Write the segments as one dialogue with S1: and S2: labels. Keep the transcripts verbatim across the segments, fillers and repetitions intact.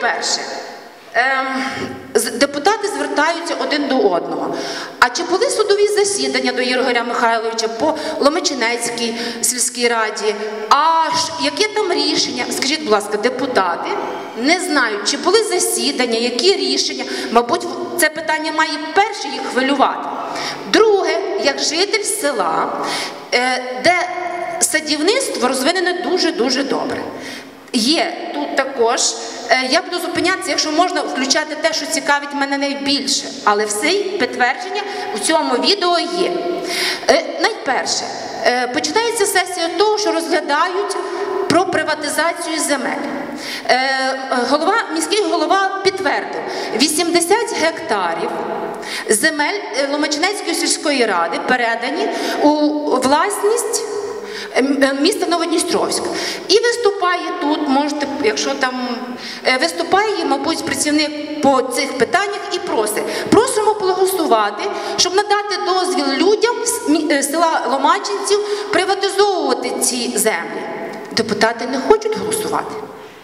S1: найперше, ем, депутати звертаються один до одного. А чи були судові засідання до Ігоря Михайловича по Ломачинецькій сільській раді? А яке там рішення? Скажіть, будь ласка, депутати не знають, чи були засідання, які рішення? Мабуть, це питання має перше їх хвилювати. Друге, як житель села, де садівництво розвинене дуже-дуже добре. Є тут також, я буду зупинятися, якщо можна, включати те, що цікавить мене найбільше, але все підтвердження у цьому відео є. Найперше, починається сесія того, що розглядають про приватизацію земель. Голова, міський голова підтвердив, вісімдесят гектарів земель Ломачинецької сільської ради передані у власність міста Новодністровськ. І виступає тут, можете, якщо там, виступає, мабуть, працівник по цих питаннях і просить. Просимо проголосувати, щоб надати дозвіл людям з села Ломачинців приватизовувати ці землі. Депутати не хочуть голосувати.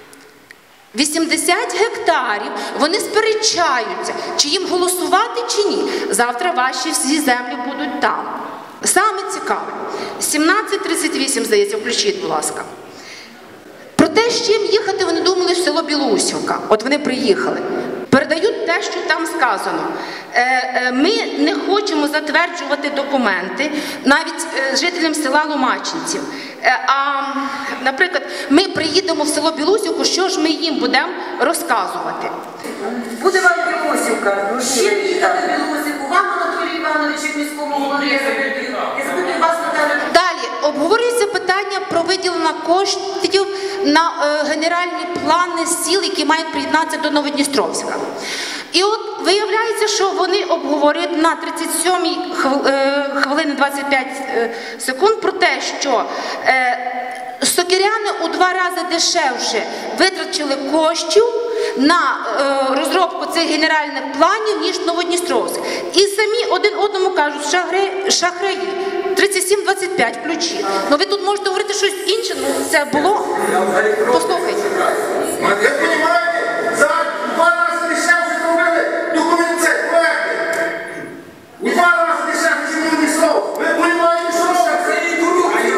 S1: вісімдесят гектарів, вони сперечаються, чи їм голосувати, чи ні. Завтра ваші всі землі будуть там. Саме цікаве, сімнадцять тридцять вісім, здається, включіть, будь ласка. Про те, з чим їхати, вони думали в село Білоусівка. От вони приїхали. Передають те, що там сказано. Ми не хочемо затверджувати документи навіть жителям села Ломачинців. А, наприклад, ми приїдемо в село Білоусівку, що ж ми їм будемо розказувати?
S2: Буде вам Білоусівка. З чим їхати в Білоусівку? Вам, Анатолій Іванович, як міському голові, вас Наталя.
S1: Далі обговорюється питання про виділення коштів на е, генеральні плани сіл, які мають приєднатися до Новодністровська. І от виявляється, що вони обговорюють на тридцять сьомій хвилині двадцять п'ять секунд про те, що е, сокиряни у два рази дешевше витрачили коштів на е, розробку цих генеральних планів, ніж Новодністровськ. І самі один одному кажуть, шахраї, шахраї. тридцять сім двадцять п'ять включи. Ну ви тут можете говорити щось інше, ну це було. Послухайте.
S3: Ви розумієте, за два рази дешевше зробили документи, проекти. У два рази дешевше, ніж Новодністровськ. Ви розумієте, що це і корупція.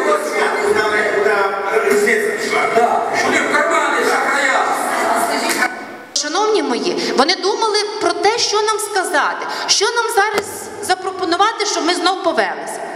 S3: Куди різниця пішла? Вони в кармани шахрая.
S1: Шановні мої, вони думали про те, що нам сказати, що нам зараз запропонувати, щоб ми знов повелися.